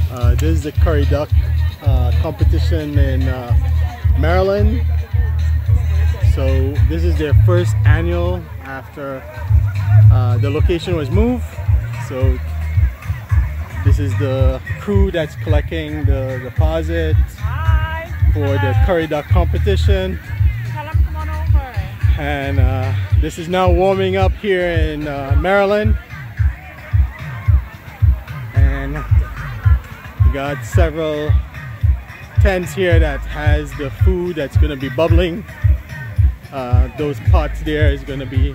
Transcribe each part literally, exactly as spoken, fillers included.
Uh, this is the curry duck uh, competition in uh, Maryland. So this is their first annual after uh, the location was moved. So this is the crew that's collecting the deposit for the curry duck competition. And uh, this is now warming up here in uh, Maryland. And we got several tents here that has the food that's going to be bubbling. Uh, those pots there is going to be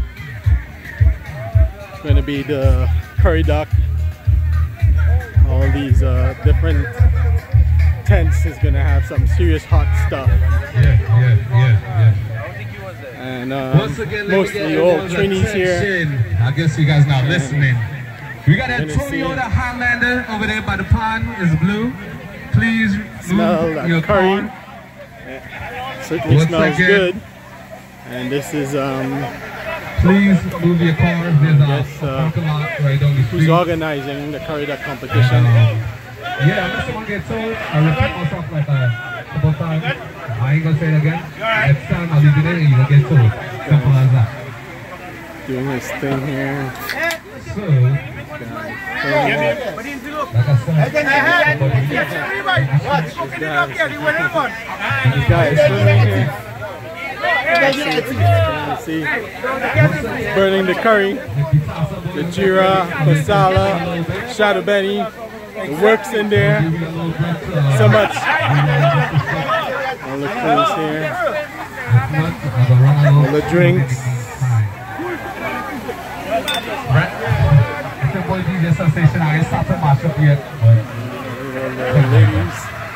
going to be the curry duck. All these uh, different tents is going to have some serious hot stuff. Yeah, yeah, yeah, yeah. And um, Once again, mostly old trainees here. I guess you guys not listening. We got Antonio the Highlander over there by the pond is blue. Please smell move that your curry. car. Yeah. Certainly Once smells again, good. And this is um, please move your car. There's a guess, uh, parking lot right on the street. who's organizing the curry duck competition. Um, yeah, unless someone gets told, I repeat myself like a couple times. I ain't gonna say it again. Next time I'll leave it in and you'll get told. Simple as that. Doing his thing here. So, Yeah. like I said, This guy is swimming here. See, burning the curry, the jira, masala, shadow benny, the works in there. So much. All the crews here, all the drinks. It's your boy D J Sensation. I stop to match up yet. The ladies.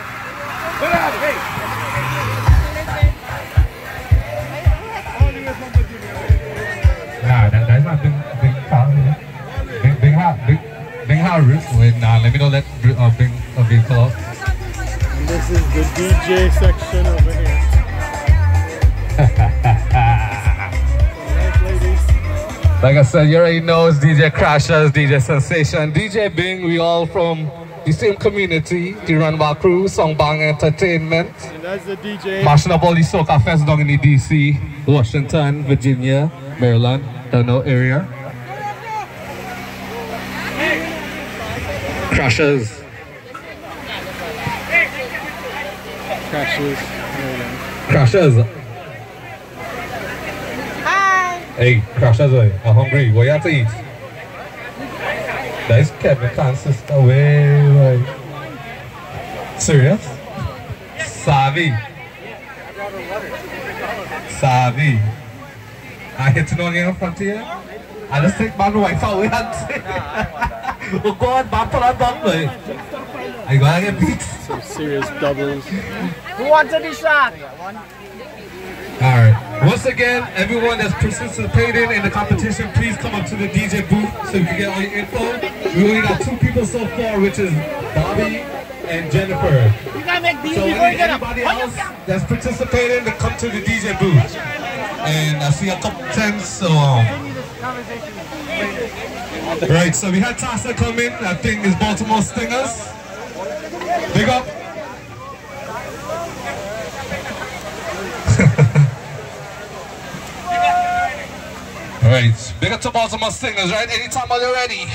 Nah, that, that's not big, big car. Big, big hat, big, big hat roof. Wait, nah, let me know that uh, big, uh, big call. And this is the D J section over here. Nice ladies. Like I said, you already know it's D J Crashers, D J Sensation, D J Bing. We all from the same community, the Runway Crew, Songbang Entertainment. And that's the D J. Mashing up all the soca fest down in the D C, Washington, Virginia, Maryland, don't know area. Crashers. Crashes. Crashers. Hi. Hey, Crashers, I'm hungry. What you have to eat? That is Kevin Khan's sister. Wait, wait. Serious? Savvy. Savvy. I hit to know again in front of you. I just take my wife away and say, oh God, man, pull that dog, boy. I gotta get beat. Some serious doubles. Who wants to be shot? Alright, once again, everyone that's participating in the competition, please come up to the D J booth so you can get all your info. We only got two people so far, which is Bobby and Jennifer. You gotta make these So before you get up. anybody else that's participating to come to the D J booth. And I see a couple tents, so um, right, so we had Tassa come in, I think it's Baltimore Stingers. Big up. Alright, big up to Baltimore Stingers, right? Anytime when you're ready.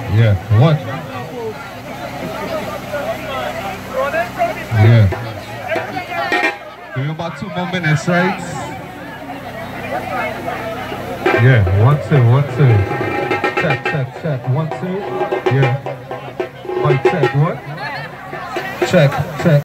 Yeah, one. Yeah. Give me about two more minutes, right? Yeah, one, two, one, two. Check, check, check. One, two. Yeah. Mic check, what? Check, check.